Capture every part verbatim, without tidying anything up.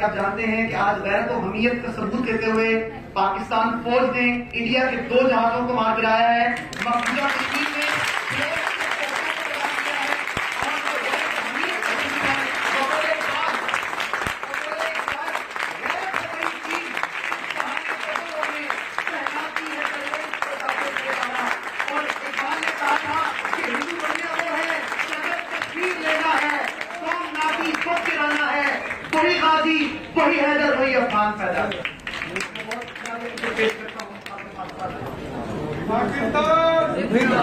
आप जानते हैं कि आज गैरत और हमीयत का सबूत देते हुए पाकिस्तान फौज ने इंडिया के दो जहाजों को मार गिराया है। मकबूजा कश्मीर में वही गाजी, वही हैदर, वही अफगान पैदा। पाकिस्तान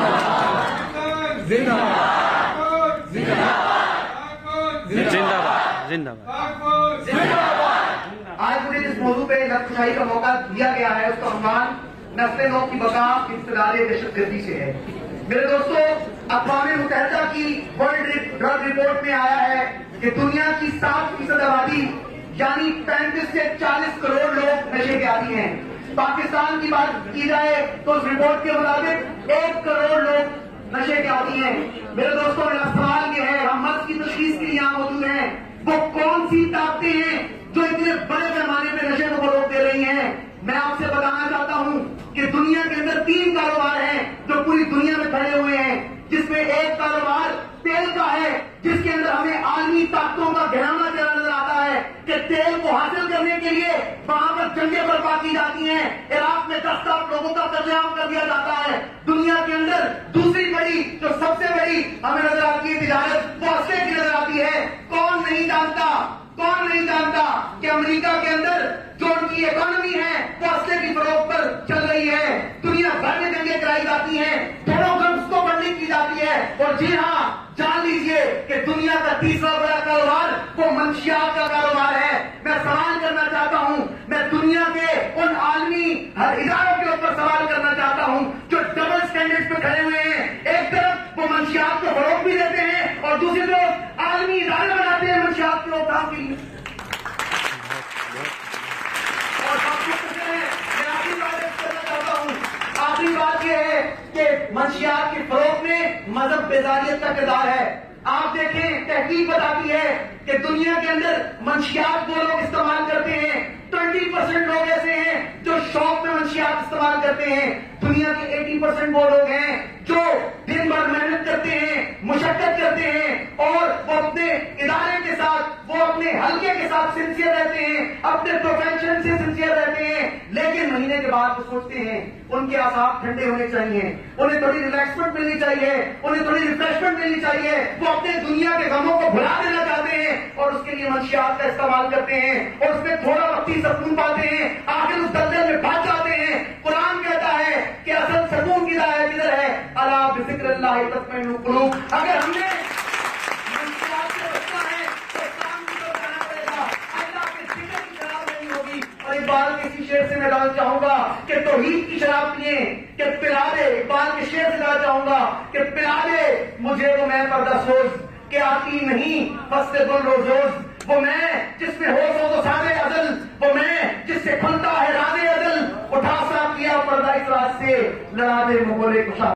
जिंदाबाद जिंदाबाद। आज मुझे जिस मौजू पे नक्शशाही का मौका दिया गया है उसका अनुमान नस्ल नौ की बका इंतजारे दहशतगर्दी से है। मेरे दोस्तों, अक़वाम मुत्तहिदा की वर्ल्ड ड्रग रिपोर्ट में आया है कि दुनिया की सात फीसद आबादी यानी पैंतीस से चालीस करोड़ लोग नशे के आदी हैं। पाकिस्तान की बात की जाए तो उस रिपोर्ट के मुताबिक एक करोड़ लोग नशे के आदी हैं। मेरे दोस्तों, मेरा सवाल ये है, हम मर्ज की तशखीस के लिए यहाँ मौजूद हैं, वो कौन सी ताकतें हैं जो इतने बड़े पैमाने पर नशे को फरोग दे रही हैं? मैं आपसे बताना चाहता हूँ कि दुनिया के अंदर तीन कारोबार हैं जो पूरी दुनिया में खड़े हुए हैं, जिसमें एक कारोबार तेल का है, जिसके अंदर हमें आलमी ताकतों का घराना चला नजर आता है कि तेल को हासिल करने के लिए वहां पर जंगें बर्पा की जाती हैं। इराक में दस लाख लोगों का कत्लेआम कर दिया जाता है। दुनिया के अंदर दूसरी बड़ी, जो सबसे बड़ी हमें नजर आती है तिजारत, वो असले की नजर आती है। कौन नहीं जानता, कौन नहीं जानता कि अमेरिका के अंदर जो उनकी इकोनॉमी है वो असले की फरोख पर चल रही है। दुनिया भर में जंगें कराई जाती हैं, दोनों ड्रग्स को बंदी की जाती है। और जी हाँ, जान लीजिए कि दुनिया का तीसरा बड़ा कारोबार वो मंशियात का कारोबार है। मैं सवाल करना चाहता हूं, मैं दुनिया के उन आलमी हर इदारों के ऊपर सवाल करना चाहता हूं जो डबल स्टैंडर्ड्स पे खड़े हुए हैं। एक तरफ वो मंशियात को फरोग भी देते हैं और दूसरी तरफ आलमी इदारे बनाते हैं मंशियात की रोकथाम के लिए। और आखिरी बात यह है कि मंशियात के फरोग में मजहब बेजारियत का किरदार है। आप देखें, तहकीक बताती है कि दुनिया के अंदर मंशियात वो लोग इस्तेमाल करते हैं, ट्वेंटी परसेंट लोग ऐसे हैं जो शौक में मंशियात इस्तेमाल करते हैं। दुनिया के अस्सी परसेंट वो लोग हैं जो दिन भर मेहनत करते हैं, मुशक्कत करते हैं और वो अपने इदारे के साथ, वो अपने हल्के के साथ सिंसियर रहते हैं, अपने प्रोफेशन से सिंसियर रहते हैं। लेकिन महीने के बाद वो सोचते हैं उनके आसाब ठंडे होने चाहिए, उन्हें थोड़ी रिलैक्समेंट मिलनी चाहिए, उन्हें थोड़ी रिफ्रेशमेंट मिलनी चाहिए। वो अपने दुनिया के गमों को भुला देना चाहते हैं और उसके लिए मंशियात का इस्तेमाल करते हैं और उसमें थोड़ा वक्ती सकून पाते हैं, आखिर उस दलदल में भाग जाते हैं। कुरान कहता है कि असल सकून की राह किधर है? अला बिज़िक्रिल्लाह तत्मइन्नुल कुलूब। अगर हमने मंशियात से बचना है तो काम की तरफ जाना पड़ेगा, अल्लाह के जिक्र की शराब नहीं होगी। और इकबाल के इसी शेर से मैं कहना चाहूंगा कि तौहीद की शराब पिए, कि पिला दे, इकबाल के शेर से कहना चाहूंगा कि पिला दे मुझे वो मैं पर्दा सोज के आती नहीं फस्ते गुल रोजोज। वो मैं जिसमें होश हो तो सादे अजल, वो मैं जिससे खुलता है राजे अजल। उठा सा किया पर्दा इस रात से, लड़ा दे मुगले कुशा।